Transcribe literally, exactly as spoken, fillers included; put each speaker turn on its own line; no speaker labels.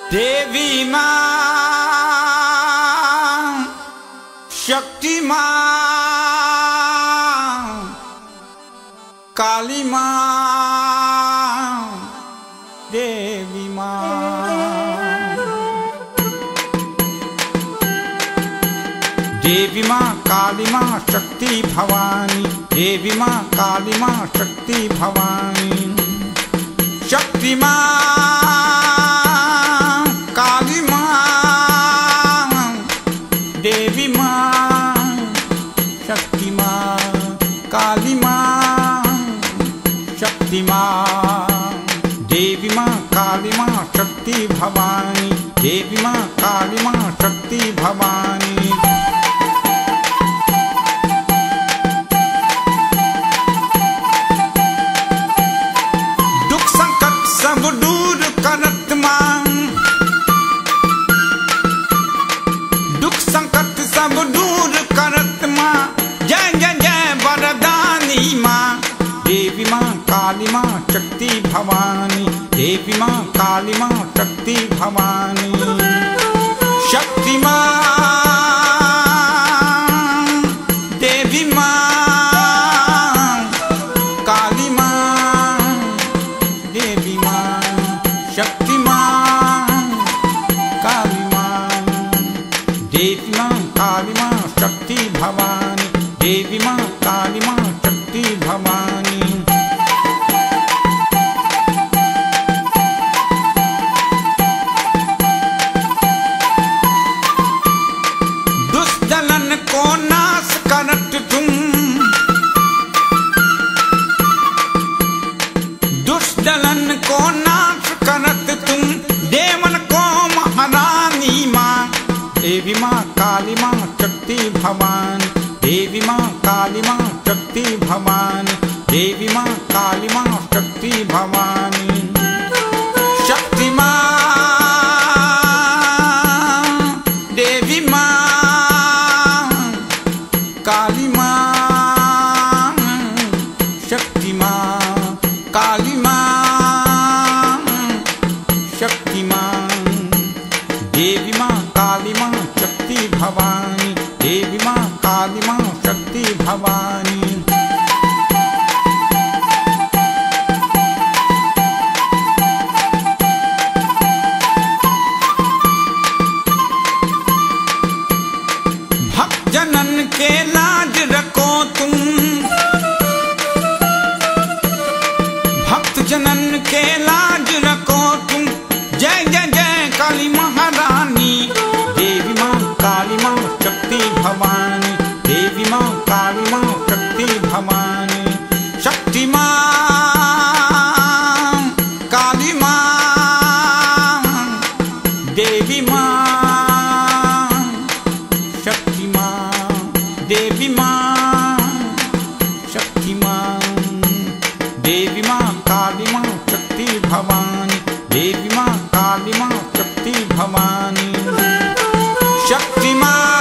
देवी माँ, शक्ति माँ, काली माँ, देवी माँ। देवी माँ, काली माँ, शक्ति भवानी। देवी माँ, काली माँ, शक्ति भवानी। शक्ति माँ, काली माँ, देवी माँ, शक्ति माँ, काली माँ, शक्ति माँ। देवी माँ, काली माँ, शक्ति भवानी। देवी माँ, काली माँ, शक्ति भवानी। दुख संकट सब दूर करत माँ, दुख संकट सब दूर करत माँ। जय जय जय वरदानी माँ। देवी माँ, काली माँ, शक्ति भवानी। देवी माँ, काली माँ, शक्ति भवानी। शक्ति माँ, देवी माँ, काली माँ, देवी माँ, शक्ति माँ, काली माँ। देवी माँ, काली माँ, शक्ति भवानी। देवी माँ, काली माँ, शक्ति भवानी। दुष्टलन को नाश करत तुम, दुष्टलन को नाश करत तुम। देवन को महारानी माँ। देवी माँ, काली माँ, शक्ति भवानी। देवी माँ, काली माँ, शक्ति भवानी। देवी माँ, काली माँ, शक्ति भवानी। शक्ति माँ, देवी माँ, काली माँ, शक्ति माँ, काली माँ, शक्ति माँ। देवी माँ, काली माँ, शक्ति भवानी। देवी माँ, काली माँ, शक्ति भवानी। भक्त जनन के लाज रखो तुम, भक्त जनन के लाज रखो तुम। जय जय जय काली महारानी। देवी माँ, काली माँ, शक्ति भवानी। देवी माँ, काली माँ, शक्ति भवानी। शक्ति माँ, काली माँ, देवी माँ, शक्ति माँ, देवी माँ, शक्ति माँ। देवी माँ, काली माँ, शक्ति भवानी। देवी माँ, काली माँ, शक्ति भवानी। शक्ति माँ,